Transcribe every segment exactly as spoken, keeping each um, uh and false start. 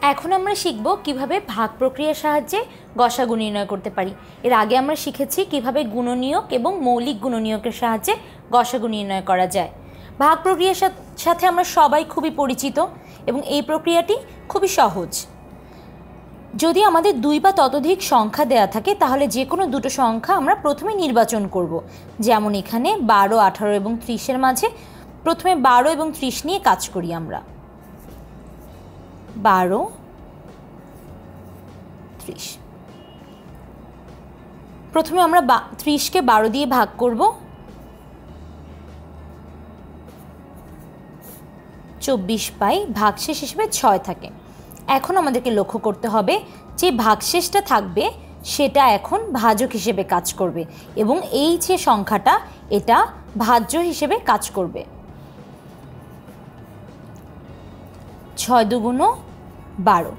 এখন আমরা শিখব কিভাবে ভাগ প্রক্রিয়ার সাহায্যে গসাগু নির্ণয় করতে পারি। এর আগে আমরা শিখেছি কিভাবে গুণনীয়ক এবং মৌলিক গুণনীয়কের সাহায্যে গসাগু নির্ণয় করা যায়। ভাগ প্রক্রিয়ার সাথে আমরা সবাই খুবই পরিচিত এবং এই প্রক্রিয়াটি খুবই সহজ। যদি আমাদের দুই বা ততোধিক সংখ্যা দেয়া থাকে তাহলে যে কোনো দুটো সংখ্যা আমরা প্রথমে নির্বাচন করব। যেমন এখানে বারো, আঠারো এবং ত্রিশের মাঝে প্রথমে বারো এবং ত্রিশ নিয়ে কাজ করি আমরা। বারো, ত্রিশ। প্রথমে আমরা ত্রিশকে বারো দিয়ে ভাগ করব, চব্বিশ পাই, ভাগশেষ হিসেবে ছয় থাকে। এখন আমাদেরকে লক্ষ্য করতে হবে যে ভাগশেষটা থাকবে সেটা এখন ভাজক হিসেবে কাজ করবে এবং এই যে সংখ্যাটা এটা ভাজ্য হিসেবে কাজ করবে। ছয় দুগুণ বারো,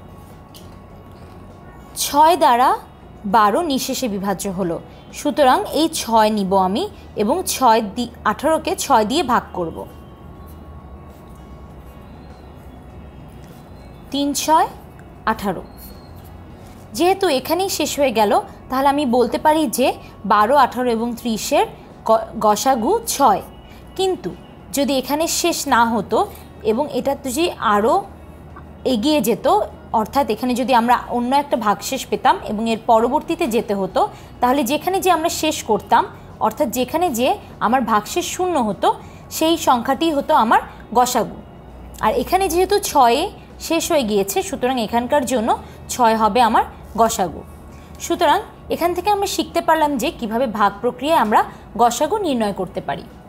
ছয় দ্বারা বারো নিঃশেষে বিভাজ্য হলো, সুতরাং এই ছয় নিব আমি এবং ছয় দি আঠারোকে ছয় দিয়ে ভাগ করব। তিন ছয় আঠারো। যেহেতু এখানেই শেষ হয়ে গেল তাহলে আমি বলতে পারি যে বারো, আঠারো এবং ত্রিশের গসাগু ছয়। কিন্তু যদি এখানে শেষ না হতো এবং এটা যদি আরও এগিয়ে যেত, অর্থাৎ এখানে যদি আমরা অন্য একটা ভাগশেষ পেতাম এবং এর পরবর্তীতে যেতে হতো, তাহলে যেখানে যে আমরা শেষ করতাম, অর্থাৎ যেখানে যে আমার ভাগশেষ শূন্য হতো সেই সংখ্যাটি হতো আমার গসাগু। আর এখানে যেহেতু ছয়ে শেষ হয়ে গিয়েছে সুতরাং এখানকার জন্য ছয় হবে আমার গসাগু। সুতরাং এখান থেকে আমরা শিখতে পারলাম যে কিভাবে ভাগ প্রক্রিয়ায় আমরা গসাগু নির্ণয় করতে পারি।